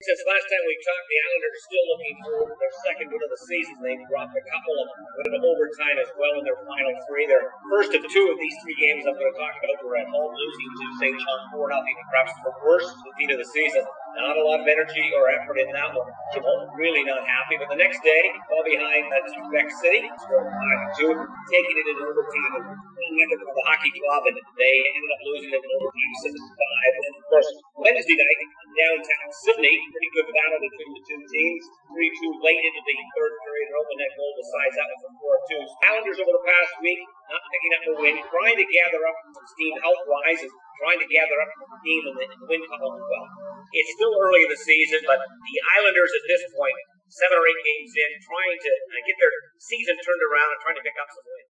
Since last time we talked, the Islanders are still looking for their second win of the season. They dropped a couple of went into overtime as well in their final three. Their first of two of these three games I'm going to talk about were at home, losing to St. John 4-0, perhaps the worst defeat of the season. Not a lot of energy or effort in that one. Really not happy. But the next day, fell behind Quebec City, scored 5-2, taking it in overtime. The hockey club, and they ended up losing it in overtime 7-5. And of course, Wednesday night, downtown Sydney, pretty good battle between the two teams. 3-2 late into the third period. An open net goal decides that was a 4-2. Islanders over the past week, not picking up a win, trying to gather up some steam health-wise, and trying to gather up some steam in the win column as well. It's still early in the season, but the Islanders at this point, 7 or 8 games in, trying to get their season turned around and trying to pick up some wins.